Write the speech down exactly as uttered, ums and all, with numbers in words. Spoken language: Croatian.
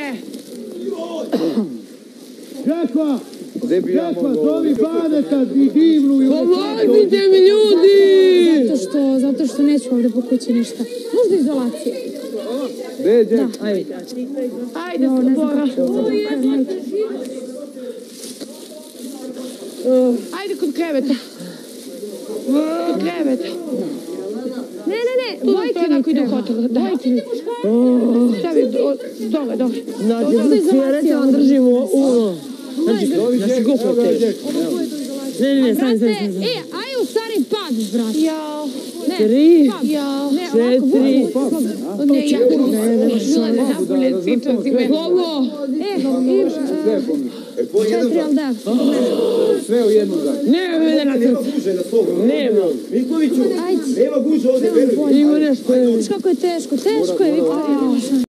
Žekva! Žekva, zovi Baneta i divnu i... Pomozite mi, ljudi! Zato što, zato što neću ovde po kući ništa. Možda izolacije. Beđe! Ajde. Ajde, Bora. Ajde kod kreveta. Kod kreveta. Ne, ne, ne, Vojkini treba. Vojkini. Stavi, dole, dole. Znači, cigarete vam držimo u... Znači, znači, gopate. Ne, ne, ne, stani, stani, stani. E, aj u stari pad, brate. Jao. Tri, Jao. četiri, Ne, ja bila ne napolje, siča si me. Kogo? E, i... Četiri, ali da. Sve u jednu zajedno. Nema mene na srcu. Nema. Ajde. Nema guže ovdje, veruj. Ima nešto. Kako je teško, teško je, Viktor.